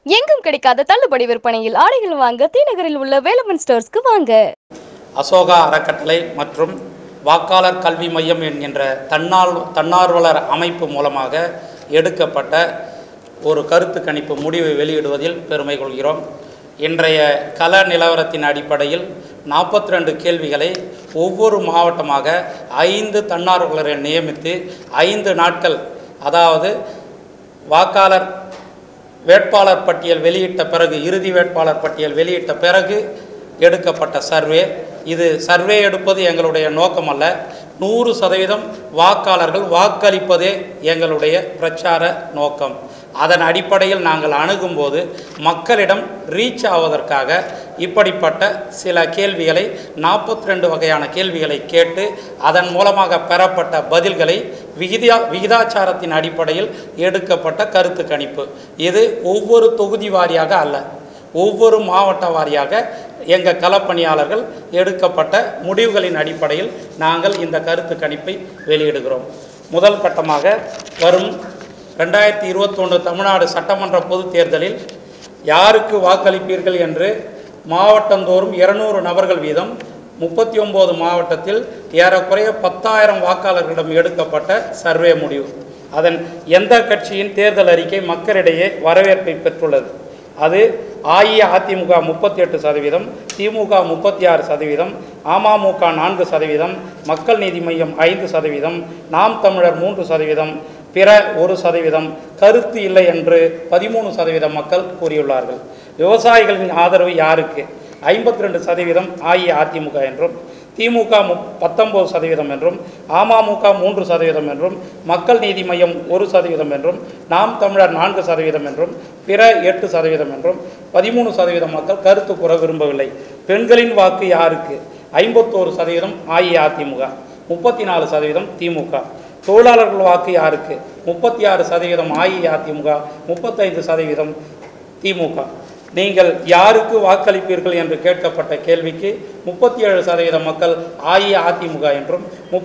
எங்கும் கிடைக்காத தள்ளுபடி விற்பனையில் ஆடைகள் வாங்க தீநகரில் உள்ள வேலவன் ஸ்டோர்ஸ்க்கு வாங்க. அசோகா அறக்கட்டளை மற்றும் வாக்காளர் கல்வி மையம் என்கின்ற தன்னார்வலர் அமைப்பு மூலமாக எடுக்கப்பட்ட ஒரு கருத்து கணிப்பு முடிவை வெளியிடுவதில் பெருமை கொள்கிறோம். இன்றைய கள நிலவரத்தின் அடிப்படையில் 42 கேள்விகளை ஒவ்வொரு மாவட்டமாக 5 தன்னார்வலரை நியமித்து 5 நாட்கள், அதாவது வாக்காளர் வேட்பாளர் பட்டியல் வெளியிட்ட பிறகு, இறுதி வேட்பாளர் பட்டியல் வெளியிட்ட பிறகு எடுக்கப்பட்ட சர்வே. இது சர்வே எடுப்பது எங்களுடைய நோக்கம் அல்ல. 100% வாக்காளர்கள் வாக்களிப்பதே எங்களுடைய பிரச்சார நோக்கம். அதன் அடிப்படையில் நாங்கள் அணுகும்போது மக்களிடம் ரீச் ஆவதற்காக இப்படிப்பட்ட சில கேள்விகளை 42 வகையான கேள்விகளை கேட்டு அதன் மூலமாக பெறப்பட்ட பதில்களை விகிதாச்சாரத்தின் அடிப்படையில் எடுக்கப்பட்ட கருத்து கணிப்பு. இது ஒவ்வொரு தொகுதி வாரியாக அல்ல, ஒவ்வொரு மாவட்ட வாரியாக எங்கள் களப்பணியாளர்கள் எடுக்கப்பட்ட முடிவுகளின் அடிப்படையில் நாங்கள் இந்த கருத்து கணிப்பை வெளியிடுகிறோம். முதல் கட்டமாக வரும் 2021 தமிழ்நாடு சட்டமன்ற பொதுத் தேர்தலில் யாருக்கு வாக்களிப்பீர்கள் என்று மாவட்டந்தோறும் 200 நபர்கள் வீதம் 39 மாவட்டத்தில் ஏறக்குறைய 10,000 வாக்காளர்களிடம் எடுக்கப்பட்ட சர்வே முடிவு. அதன் எந்த கட்சியின் தேர்தல் அறிக்கை மக்களிடையே வரவேற்பை பெற்றுள்ளது. அது அஇஅதிமுக 38%, திமுக 36%, அமமுக 4%, மக்கள் நீதி மையம் 5%, நாம் தமிழர் 3%, பிற 1%, கருத்து இல்லை என்று 13% மக்கள் கூறியுள்ளார்கள். விவசாயிகளின் ஆதரவு யாருக்கு? 52% அஇஅதிமுக என்றும், திமுக 19% என்றும், அமமுக 3% என்றும், மக்கள் நீதி மையம் 1% என்றும், நாம் தமிழர் 4% என்றும், பிற 8% என்றும் 13% மக்கள் கருத்து கூற விரும்பவில்லை. பெண்களின் வாக்கு யாருக்கு? 51% அஇஅதிமுக, 34% திமுக. தொழிலாளர்கள் வாக்கு யாருக்கு? 36% அஇஅதிமுக, 35% திமுக. நீங்கள் யாருக்கு வாக்களிப்பீர்கள் என்று கேட்கப்பட்ட கேள்விக்கு 37% மக்கள் அஇஅதிமுக என்றும்,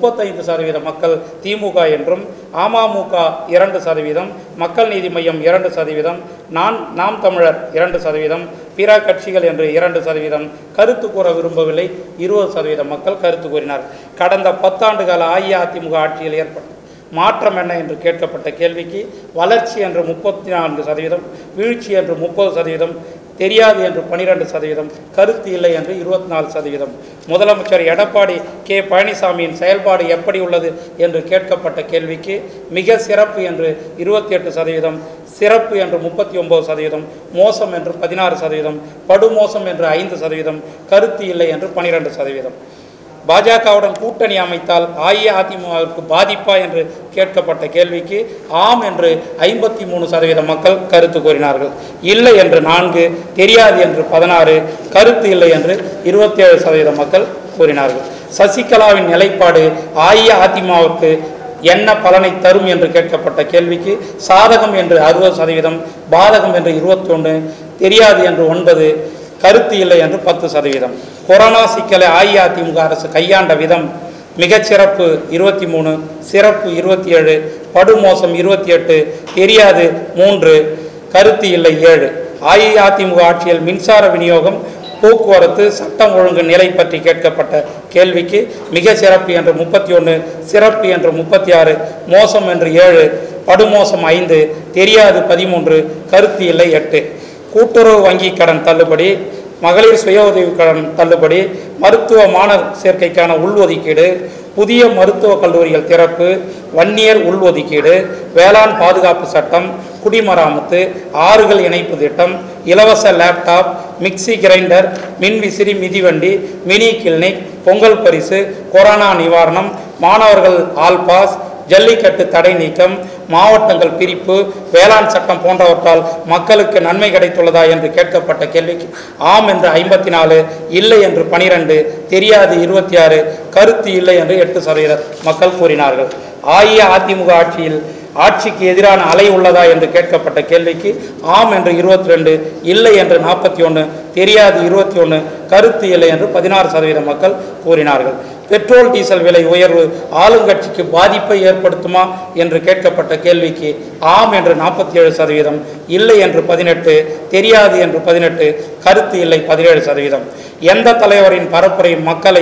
35% மக்கள் திமுக என்றும், அமமுக 2%, மக்கள் நீதி மையம் 2%, நாம் தமிழர் 2%, பிற கட்சிகள் என்று 2%, கருத்து கூற விரும்பவில்லை 20% மக்கள் கருத்து கூறினார். கடந்த 10 ஆண்டு கால அஇஅதிமுக ஆட்சியில் ஏற்பட்ட மாற்றம் என்ன என்று கேட்கப்பட்ட கேள்விக்கு வளர்ச்சி என்று 34%, வீழ்ச்சி என்று 30%, தெரியாது என்று 12%, கருத்து இல்லை என்று 24%. முதலமைச்சர் எடப்பாடி கே பழனிசாமியின் செயல்பாடு எப்படி உள்ளது என்று கேட்கப்பட்ட கேள்விக்கு மிக சிறப்பு என்று 28%, சிறப்பு என்று 39%, மோசம் என்று 16%, படுமோசம் என்று 5%, கருத்து இல்லை என்று 12%. பாஜகவுடன் கூட்டணி அமைத்தால் அஇஅதிமுகவிற்கு பாதிப்பா என்று கேட்கப்பட்ட கேள்விக்கு ஆம் என்று 53% மக்கள் கருத்து கூறினார்கள். இல்லை என்று 4, தெரியாது என்று 16, கருத்து இல்லை என்று 27% மக்கள் கூறினார்கள். சசிகலாவின் நிலைப்பாடு அஇஅதிமுகவிற்கு என்ன பலனை தரும் என்று கேட்கப்பட்ட கேள்விக்கு சாதகம் என்று 60%, பாதகம் என்று 21, தெரியாது என்று 9, கருத்து இல்லை என்று 10%. கொரோனா சிக்கலை அஇஅதிமுக அரசு கையாண்ட விதம் மிகச்சிறப்பு 23, சிறப்பு 27, படுமோசம் 28, தெரியாது 3, கருத்து இல்லை 7. அஇஅதிமுக ஆட்சியில் மின்சார விநியோகம், போக்குவரத்து, சட்டம் ஒழுங்கு நிலை பற்றி கேட்கப்பட்ட கேள்விக்கு மிக சிறப்பு என்று 31, சிறப்பு என்று 36, மோசம் என்று 7, படுமோசம் 5, தெரியாது 13, கருத்து இல்லை 8. கூட்டுறவு வங்கி கடன் தள்ளுபடி, மகளிர் சுய உதவி கடன் தள்ளுபடி, மருத்துவ மாணவர் சேர்க்கைக்கான உள்ஒதுக்கீடு, புதிய மருத்துவக் கல்லூரிகள் திறப்பு, வன்னியர் உள்ஒதுக்கீடு, வேளாண் பாதுகாப்பு சட்டம், குடிமராமத்து, ஆறுகள் இணைப்பு திட்டம், இலவச லேப்டாப், மிக்சி கிரைண்டர், மின்விசிறி மிதிவண்டி, மினி கிளினிக், பொங்கல் பரிசு, கொரோனா நிவாரணம், மாணவர்கள் ஆல் பாஸ், ஜல்லிக்கட்டு தடை நீக்கம், மாவட்டங்கள் பிரிப்பு, வேளாண் சட்டம் போன்றவற்றால் மக்களுக்கு நன்மை கிடைத்துள்ளதா என்று கேட்கப்பட்ட கேள்விக்கு ஆம் என்று 54, இல்லை என்று 12, தெரியாது 26, கருத்து இல்லை என்று 8% மக்கள் கூறினார்கள். அஇஅதிமுக ஆட்சிக்கு எதிரான அலை உள்ளதா என்று கேட்கப்பட்ட கேள்விக்கு ஆம் என்று 22, இல்லை என்று 41, தெரியாது 21, கருத்து இல்லை என்று 16% மக்கள் கூறினார்கள். பெட்ரோல் டீசல் விலை உயர்வு ஆளுங்கட்சிக்கு பாதிப்பை ஏற்படுத்துமா என்று கேட்கப்பட்ட கேள்விக்கு ஆம் என்று 47%, இல்லை என்று 18%, தெரியாது என்று 18%, கருத்து இல்லை 17%. எந்த தலைவரின் பரப்புரை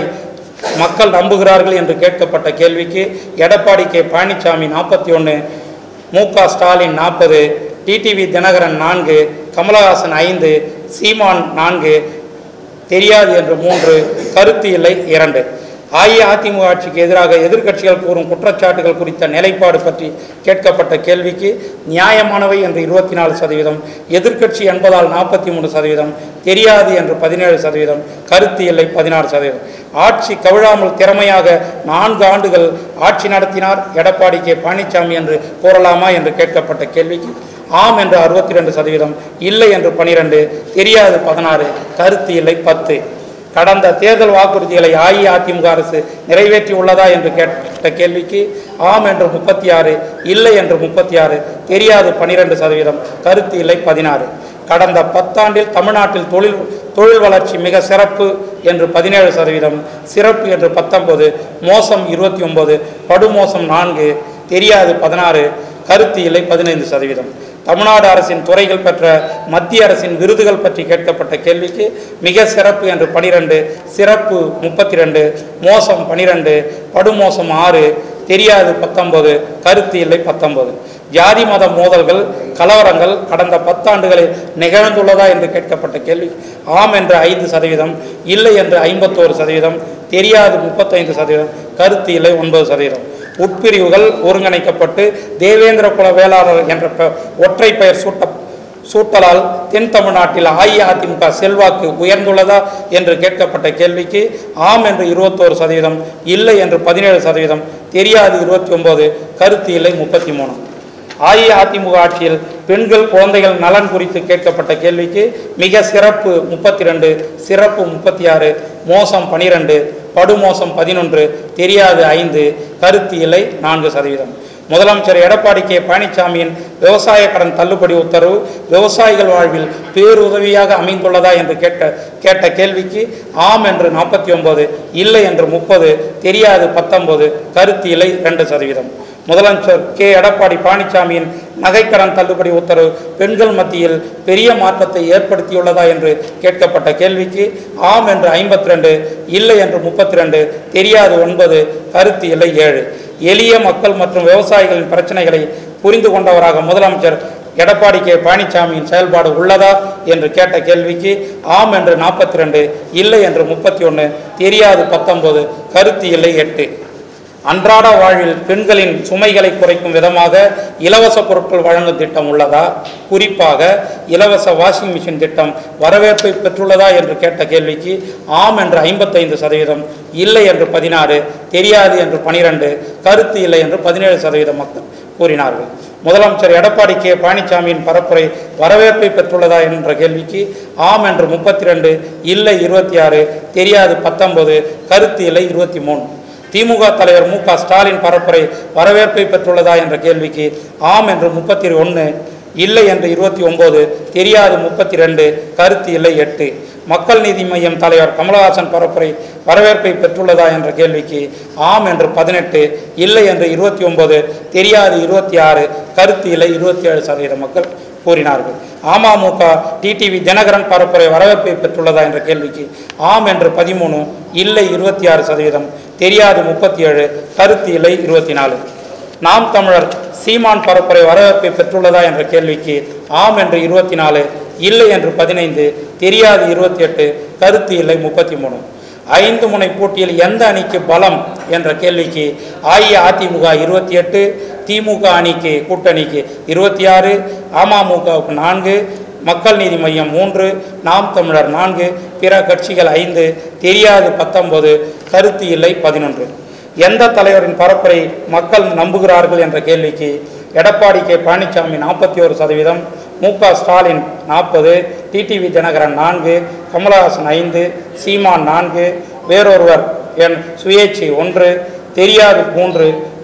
மக்கள் நம்புகிறார்கள் என்று கேட்கப்பட்ட கேள்விக்கு எடப்பாடி கே பழனிசாமி 41, மு.க. ஸ்டாலின் 40, டிடிவி தினகரன் 4, கமலஹாசன் 5, சீமான் 4, தெரியாது என்று 3, கருத்து இல்லை 2. அஇஅதிமுக ஆட்சிக்கு எதிராக எதிர்க்கட்சிகள் கூறும் குற்றச்சாட்டுகள் குறித்த நிலைப்பாடு பற்றி கேட்கப்பட்ட கேள்விக்கு நியாயமானவை என்று 24%, எதிர்க்கட்சி என்பதால் 43%, தெரியாது என்று 17%, கருத்து இல்லை 16%. ஆட்சி கவிழாமல் திறமையாக 4 ஆண்டுகள் ஆட்சி நடத்தினார் எடப்பாடி கே பழனிசாமி என்று கூறலாமா என்று கேட்கப்பட்ட கேள்விக்கு ஆம் என்று 62%, இல்லை என்று 12%, தெரியாது 16%, கருத்து இல்லை 10. கடந்த தேர்தல் வாக்குறுதிகளை அஇஅதிமுக அரசு நிறைவேற்றியுள்ளதா என்று கேட்ட கேள்விக்கு ஆம் என்று 36%, இல்லை என்று 36%, தெரியாது 12%, கருத்து இல்லை 16. கடந்த 10 ஆண்டில் தமிழ்நாட்டில் தொழில் வளர்ச்சி மிக சிறப்பு என்று 17%, சிறப்பு என்று 19, மோசம் 29, படுமோசம் 4, தெரியாது 16, கருத்து இல்லை 15%. தமிழ்நாடு அரசின் துறைகள் பெற்ற மத்திய அரசின் விருதுகள் பற்றி கேட்கப்பட்ட கேள்விக்கு மிக சிறப்பு என்று 12, சிறப்பு 32, மோசம் 12, படுமோசம் 6, தெரியாது 19, கருத்து இல்லை 19. ஜாதி மத மோதல்கள் கலவரங்கள் கடந்த 10 ஆண்டுகளில் நிகழ்ந்துள்ளதா என்று கேட்கப்பட்ட கேள்வி ஆம் என்று 5%, இல்லை என்று 51%, தெரியாது 35%, கருத்து இல்லை 9%. உட்பிரிவுகள் ஒருங்கிணைக்கப்பட்டு தேவேந்திர குல வேளாளர் என்ற ஒற்றை பெயர் சூட்டலால் தென் தமிழ்நாட்டில் அஇஅதிமுக செல்வாக்கு உயர்ந்துள்ளதா என்று கேட்கப்பட்ட கேள்விக்கு ஆம் என்று 21%, இல்லை என்று 17%, தெரியாது 29, கருத்து இல்லை 33. அஇஅதிமுக ஆட்சியில் பெண்கள் குழந்தைகள் நலன் குறித்து கேட்கப்பட்ட கேள்விக்கு மிக சிறப்பு 32, சிறப்பு 36, மோசம் 12, படுமோசம் 11, தெரியாது 5, கருத்து இல்லை 4%. முதலமைச்சர் எடப்பாடி கே பழனிசாமியின் விவசாய கடன் தள்ளுபடி உத்தரவு விவசாயிகள் வாழ்வில் பேருதவியாக அமைந்துள்ளதா என்று கேட்ட கேள்விக்கு ஆம் என்று 49, இல்லை என்று 30, தெரியாது 19, கருத்து இல்லை 2%. முதலமைச்சர் கே எடப்பாடி பழனிசாமியின் நகைக்கடன் தள்ளுபடி உத்தரவு பெண்கள் மத்தியில் பெரிய மாற்றத்தை ஏற்படுத்தியுள்ளதா என்று கேட்கப்பட்ட கேள்விக்கு ஆம் என்று 52, இல்லை என்று 32, தெரியாது 9, கருத்து இல்லை 7. எளிய மக்கள் மற்றும் விவசாயிகளின் பிரச்சனைகளை புரிந்து கொண்டவராக முதலமைச்சர் எடப்பாடி கே பழனிசாமியின் செயல்பாடு உள்ளதா என்று கேட்ட கேள்விக்கு ஆம் என்று 42, இல்லை என்று 31, தெரியாது 19, கருத்து இல்லை 8. அன்றாட வாழ்வில் பெண்களின் சுமைகளை குறைக்கும் விதமாக இலவச பொருட்கள் வழங்கும் திட்டம் உள்ளதா, குறிப்பாக இலவச வாஷிங் மிஷின் திட்டம் வரவேற்பை பெற்றுள்ளதா என்று கேட்ட கேள்விக்கு ஆம் என்று 55%, இல்லை என்று 16, தெரியாது என்று 12, கருத்து இல்லை என்று 17% மக்கள் கூறினார்கள். முதலமைச்சர் எடப்பாடி கே பழனிசாமியின் பரப்புரை வரவேற்பை பெற்றுள்ளதா என்ற கேள்விக்கு ஆம் என்று 32, இல்லை 26, தெரியாது 19, கருத்து இல்லை 23. திமுக தலைவர் மு.க. ஸ்டாலின் பரப்புரை வரவேற்பை பெற்றுள்ளதா என்ற கேள்விக்கு ஆம் என்று 31, இல்லை என்று 29, தெரியாது 32, கருத்து இல்லை 8. மக்கள் நீதி மய்யம் தலைவர் கமலஹாசன் பரப்புரை வரவேற்பை பெற்றுள்ளதா என்ற கேள்விக்கு ஆம் என்று 18, இல்லை என்று 29, தெரியாது 26, கருத்து இல்லை 27% மக்கள் கூறினார்கள். அமமுக டிடிவி தினகரன் பரப்புரை வரவேற்பை பெற்றுள்ளதா என்ற கேள்விக்கு ஆம் என்று 13, இல்லை 26%, தெரியாது 37, கருத்து இல்லை 24. நாம் தமிழர் சீமான் பரப்புரை வரவேற்பை பெற்றுள்ளதா என்ற கேள்விக்கு ஆம் என்று 24, இல்லை என்று 15, தெரியாது 28, கருத்து இல்லை 33. 5 முனை போட்டியில் எந்த அணிக்கு பலம் என்ற கேள்விக்கு அஇஅதிமுக 28, திமுக அணிக்கு கூட்டணிக்கு 26, அமமுகவுக்கு 4, மக்கள் நீதி மய்யம் 3, நாம் தமிழர் 4, பிற கட்சிகள் 5, தெரியாது 19, கருத்து இல்லை 11. எந்த தலைவரின் பரப்புரை மக்கள் நம்புகிறார்கள் என்ற கேள்விக்கு எடப்பாடி கே பழனிசாமி 41%, மு.க. ஸ்டாலின் 40, டிடிவி தினகரன் 4, கமலஹாசன் 5, சீமான் 4, வேறொருவர் என் சுயேட்சை 1, தெரியாது 3,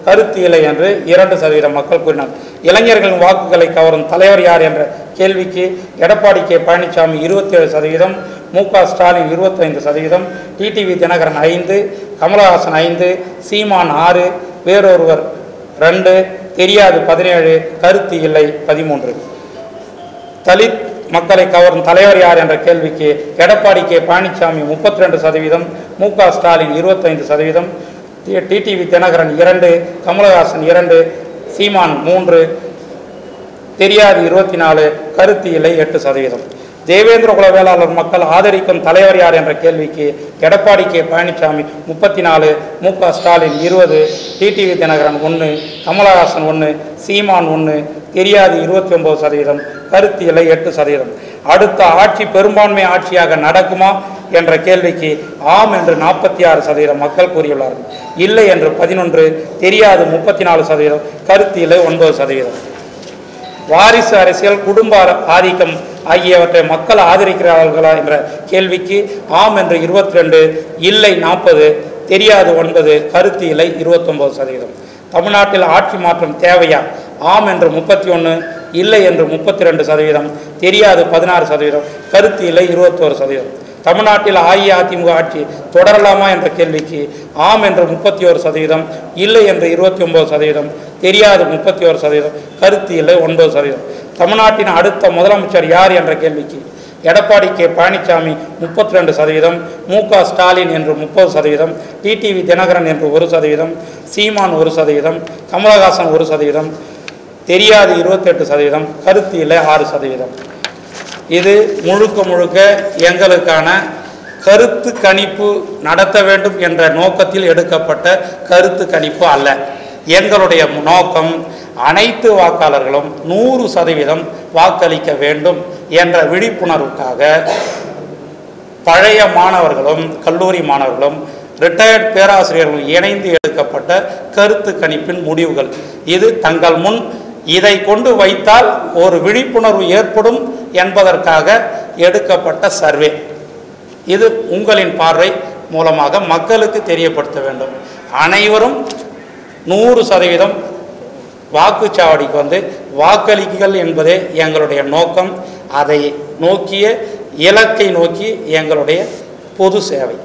கருத்து இல்லை என்று 2% மக்கள் கூறினர். இளைஞர்களின் வாக்குகளை கவரும் தலைவர் யார் என்ற கேள்விக்கு எடப்பாடி கே பழனிசாமி 27%, மு.க. ஸ்டாலின் 25%, டிடிவி தினகரன் 5, கமலஹாசன் 5, சீமான் 6, வேறொருவர் 2, தெரியாது 17, கருத்து இல்லை 13. தலித் மக்களை கவரும் தலைவர் யார் என்ற கேள்விக்கு எடப்பாடி கே பழனிசாமி 32%, மு.க. ஸ்டாலின் 25%, டிடிவி தினகரன் 2, கமலஹாசன் 2, சீமான் 3, தெரியாது 24, கருத்து இல்லை 8%. தேவேந்திர குல வேளாளர் மக்கள் ஆதரிக்கும் தலைவர் யார் என்ற கேள்விக்கு எடப்பாடி கே பழனிசாமி 34, மு.க. ஸ்டாலின் 20, டிடிவி தினகரன் 1, கமலஹாசன் 1, சீமான் 1, தெரியாது 29%, கருத்து இல்லை 8%. அடுத்த ஆட்சி பெரும்பான்மை ஆட்சியாக நடக்குமா என்ற கேள்விக்கு ஆம் என்று 46% மக்கள் கூறியுள்ளார்கள். இல்லை என்று 11, தெரியாது 34%, கருத்து இல்லை 9%. வாரிசு அரசியல், குடும்ப ஆதிக்கம் ஆகியவற்றை மக்கள் ஆதரிக்கிறார்களா என்ற கேள்விக்கு ஆம் என்று 22, இல்லை 40, தெரியாது 9, கருத்து இல்லை 29%. தமிழ்நாட்டில் ஆட்சி மாற்றம் தேவையா? ஆம் என்று 31, இல்லை என்று 32%, தெரியாது 16%, கருத்து இல்லை 21%. தமிழ்நாட்டில் அஇஅதிமுக ஆட்சி தொடரலாமா என்ற கேள்விக்கு ஆம் என்று 31%, இல்லை என்று 29%, தெரியாது 31%, கருத்து இல்லை 9%. தமிழ்நாட்டின் அடுத்த முதலமைச்சர் யார் என்ற கேள்விக்கு எடப்பாடி கே பழனிசாமி 32%, மு.க. ஸ்டாலின் என்று 30%, டிடிவி தினகரன் என்று 1%, சீமான் 1%, கமலஹாசன் 1%, தெரியாது 28%, கருத்து இல்லை 6%. இது முழுக்க எங்களுக்கான கருத்து கணிப்பு நடத்த வேண்டும் என்ற நோக்கத்தில் எடுக்கப்பட்ட கருத்து கணிப்பு அல்ல. எங்களுடைய நோக்கம் அனைத்து வாக்காளர்களும் 100% வாக்களிக்க வேண்டும் என்ற விழிப்புணர்வுக்காக பழைய மாணவர்களும் கல்லூரி மாணவர்களும் ரிட்டையர்ட் பேராசிரியர்களும் இணைந்து எடுக்கப்பட்ட கருத்து கணிப்பின் முடிவுகள். இது தங்கள் முன் இதை கொண்டு வைத்தால் ஒரு விழிப்புணர்வு ஏற்படும் என்பதற்காக எடுக்கப்பட்ட சர்வே. இது உங்களின் பார்வை மூலமாக மக்களுக்கு தெரியப்படுத்த வேண்டும். அனைவரும் 100% வாக்குச்சாவடிக்கு வந்து வாக்களிக்குகள் என்பதே எங்களுடைய நோக்கம். அதை நோக்கிய இலக்கை நோக்கி எங்களுடைய பொது சேவை.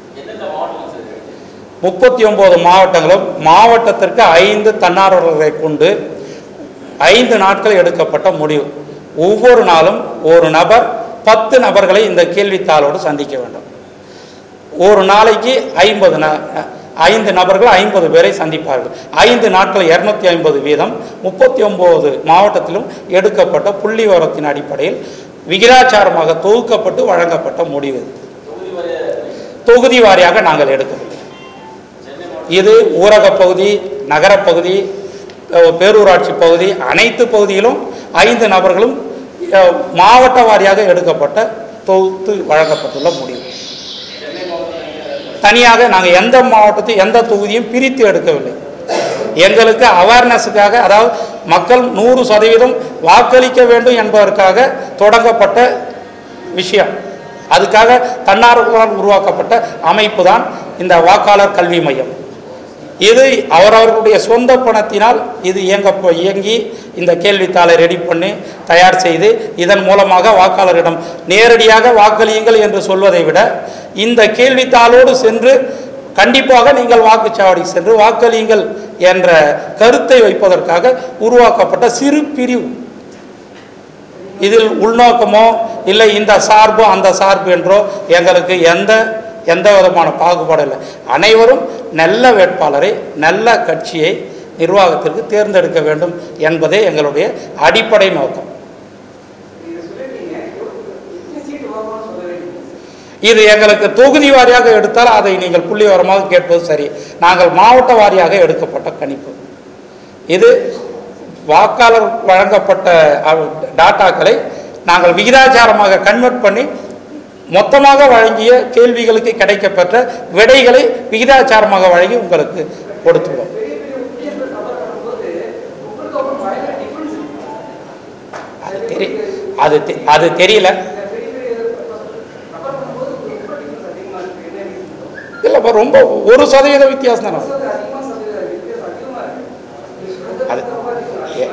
39 மாவட்டங்களும் மாவட்டத்திற்கு 5 தன்னார்வலர்களை கொண்டு 5 நாட்கள் எடுக்கப்பட்ட முடிவு. ஒவ்வொரு நாளும் ஒரு நபர் 10 நபர்களை இந்த கேள்வித்தாளோடு சந்திக்க வேண்டும். ஒரு நாளைக்கு 5 நபர்கள் 50 பேரை சந்திப்பார்கள். 5 நாட்கள் 250 வீதம் 39 மாவட்டத்திலும் எடுக்கப்பட்ட புள்ளி விவரத்தின் அடிப்படையில் விகிதாச்சாரமாக தொகுக்கப்பட்டு வழங்கப்பட்ட முடிவு. தொகுதி வாரியாக நாங்கள் எடுக்கிறோம். இது ஊரக பகுதி, நகரப்பகுதி, பேரூராட்சி பகுதி, அனைத்து பகுதியிலும் 5 நபர்களும் மாவட்ட வாரியாக எடுக்கப்பட்ட தொகுத்து வழங்கப்பட்டுள்ள முடிவு. தனியாக நாங்கள் எந்த மாவட்டத்தையும் எந்த தொகுதியும் பிரித்து எடுக்கவில்லை. எங்களுக்கு அவேர்னஸுக்காக, அதாவது மக்கள் 100% வாக்களிக்க வேண்டும் என்பதற்காக தொடங்கப்பட்ட விஷயம். அதுக்காக தன்னார்வலர்களால் உருவாக்கப்பட்ட அமைப்பு தான் இந்த வாக்காளர் கல்வி மையம். இது அவரவர்களுடைய சொந்த பணத்தினால் இது இயங்கி இந்த கேள்வித்தாளை ரெடி பண்ணி தயார் செய்து இதன் மூலமாக வாக்காளரிடம் நேரடியாக வாக்களியுங்கள் என்று சொல்வதை விட இந்த கேள்வித்தாளோடு சென்று கண்டிப்பாக நீங்கள் வாக்குச்சாவடி சென்று வாக்களியுங்கள் என்ற கருத்தை வைப்பதற்காக உருவாக்கப்பட்ட சிறு பிரிவு. இதில் உள்நோக்கமோ இல்லை இந்த சார்போ அந்த சார்பு என்றோ எங்களுக்கு எந்த விதமான பாகுபாடு இல்லை. அனைவரும் நல்ல வேட்பாளரை, நல்ல கட்சியை நிர்வாகத்திற்கு தேர்ந்தெடுக்க வேண்டும் என்பதே எங்களுடைய அடிப்படை நோக்கம். இது எங்களுக்கு தொகுதி வாரியாக எடுத்தால் அதை நீங்கள் புள்ளி விவரமாக கேட்பது சரி. நாங்கள் மாவட்ட வாரியாக எடுக்கப்பட்ட கணிப்பு. இது வாக்காளர் வழங்கப்பட்ட டாட்டாக்களை நாங்கள் விகிதாச்சாரமாக கன்வெர்ட் பண்ணி மொத்தமாக வழங்கிய கேள்விகளுக்கு கிடைக்கப்பெற்ற விடைகளை விகிதாச்சாரமாக வழங்கி உங்களுக்கு கொடுத்துள்ளோம். அது தெரியல. இல்ல ரொம்ப 1% வித்தியாசம் தானே.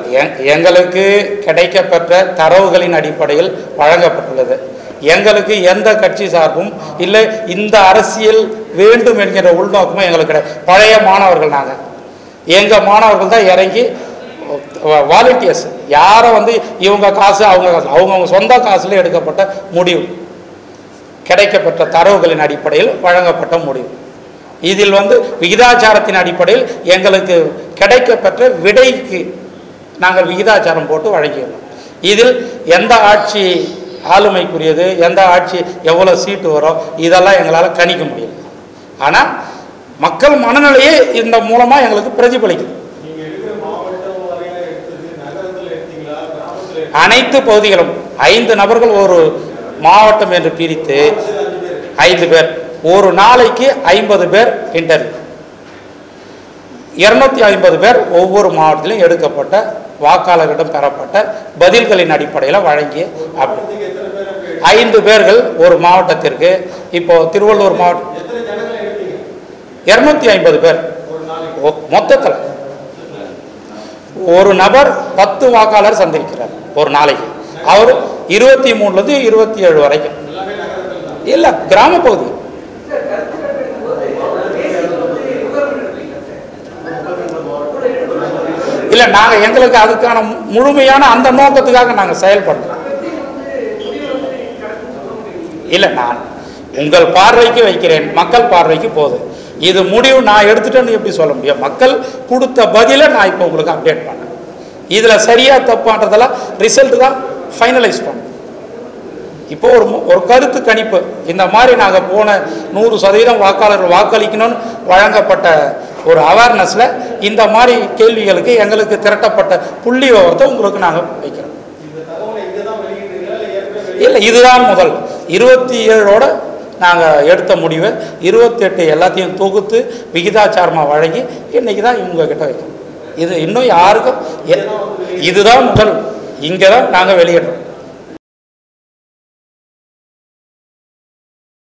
எங்களுக்கு கிடைக்கப்பெற்ற தரவுகளின் அடிப்படையில் வழங்கப்பட்டுள்ளது. எங்களுக்கு எந்த கட்சி சார்பும் இல்லை, இந்த அரசியல் வேண்டும் என்கிற உள்நோக்கமும் எங்களுக்கு கிடையாது. பழைய மாணவர்கள் நாங்கள், எங்கள் மாணவர்கள் தான் இறங்கி வாலண்டியர்ஸ். யாரை இவங்க காசு அவங்க காசு அவங்கவுங்க சொந்த காசுல எடுக்கப்பட்ட முடிவு, கிடைக்கப்பெற்ற தரவுகளின் அடிப்படையில் வழங்கப்பட்ட முடிவு. இதில் விகிதாச்சாரத்தின் அடிப்படையில் எங்களுக்கு கிடைக்கப்பெற்ற விடைக்கு நாங்கள் விகிதாச்சாரம் போட்டு வழங்கியுள்ளோம். இதில் எந்த ஆட்சி ஆளுமைக்குரியது, எந்த ஆட்சி எவ்வளோ சீட்டு வரும், இதெல்லாம் எங்களால் கணிக்க முடியல. ஆனால் மக்கள் மனநிலையே இந்த மூலமாக எங்களுக்கு பிரதிபலிக்குது. அனைத்து பகுதிகளும் 5 நபர்கள் ஒரு மாவட்டம் என்று பிரித்து 5 பேர், ஒரு நாளைக்கு 50 பேர் இன்டர்வியூ, 250 பேர் ஒவ்வொரு மாவட்டத்திலும் எடுக்கப்பட்ட வாக்காளர்களிடம் பெறப்பட்ட பதில்களின் அடிப்படையில் வழங்கிய 5 பேர்கள் ஒரு மாவட்டத்திற்கு. இப்போ திருவள்ளூர் மாவட்டம் 250 பேர் மொத்தத்தில். ஒரு நபர் 10 வாக்காளர் சந்திக்கிறார் ஒரு நாளைக்கு. அவர் 23லேருந்து 27 வரைக்கும். இல்லை, கிராம பகுதி. இல்லை, நாங்கள் எங்களுக்கு அதுக்கான முழுமையான அந்த நோக்கத்துக்காக நாங்கள் செயல்படுறோம். இல்லை, நான் உங்கள் பார்வைக்கு வைக்கிறேன், மக்கள் பார்வைக்கு போகுது. இது முடிவு நான் எடுத்துட்டேன்னு எப்படி சொல்ல முடியும்? மக்கள் கொடுத்த பதிலை நான் இப்போ உங்களுக்கு அப்டேட் பண்ணேன். இதில் சரியாக தப்பான்றதெல்லாம் ரிசல்ட் தான் ஃபைனலைஸ் பண்ணோம். இப்போ ஒரு கருத்து கணிப்பு இந்த மாதிரி நாங்கள் போன 100% வாக்காளர்கள் வாக்களிக்கணும்னு வழங்கப்பட்ட ஒரு அவேர்னஸில் இந்த மாதிரி கேள்விகளுக்கு எங்களுக்கு திரட்டப்பட்ட புள்ளி விவரத்தை உங்களுக்கு நாங்கள் வைக்கிறோம். இல்லை, இதுதான் முதல். 27ஓட நாங்கள் எடுத்த முடிவை 28 எல்லாத்தையும் தொகுத்து விகிதாச்சாரமாக வழங்கி இன்றைக்கி தான் இவங்கக்கிட்ட வைக்கிறோம். இது இன்னும் யாருக்கும் இதுதான் முதல். இங்கே தான் நாங்கள் வெளியிடுறோம்.